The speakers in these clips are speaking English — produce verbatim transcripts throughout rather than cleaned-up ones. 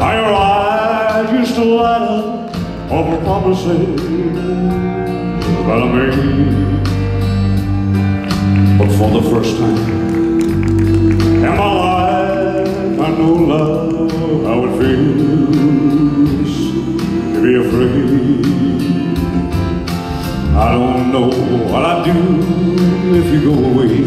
How your eyes used to light up over promises that I made. But for the first time in my life, I know, love, how it feels to be afraid. I don't know what I'd do if you go away.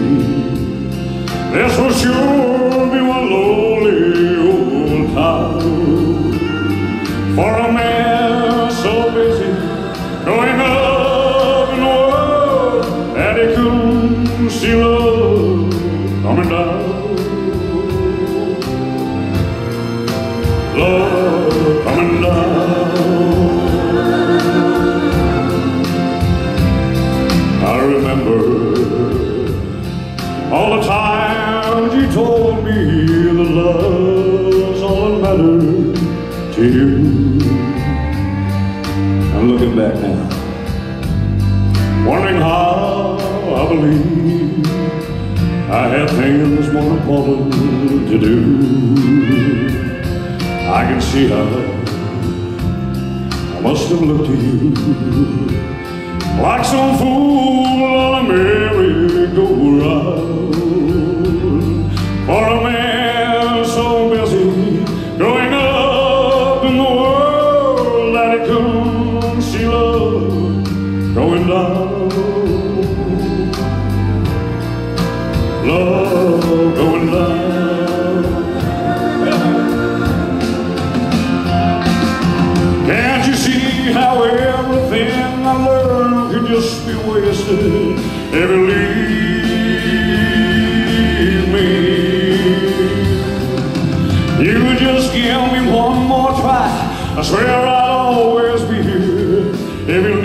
This will sure be one lonely old town for a man so busy going up in the world that he couldn't see love coming down. Love coming down. I remember all the times you told me that love's all that mattered to you. I'm looking back now, wondering how I believe I had things more important to do. I can see how I must have looked to you like some fool on a merry-go-round. For a man so busy growing up in the world that he couldn't see love going down. Love going down. Can't you see how everything I learned could just be wasted if you leave me? You just give me one more try, I swear I'll always be here if you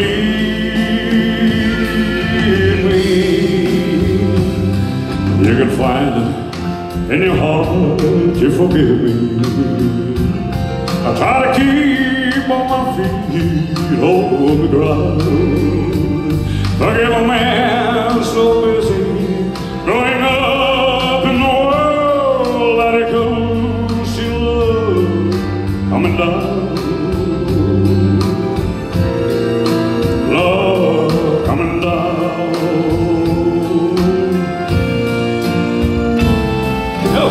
need me. You can find it in your heart to forgive me. I try to keep on my feet on the ground. Forgive a man so busy growing up in the world that he couldn't see love coming down. Love coming down. Go.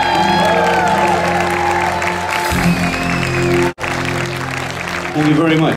Thank you very much.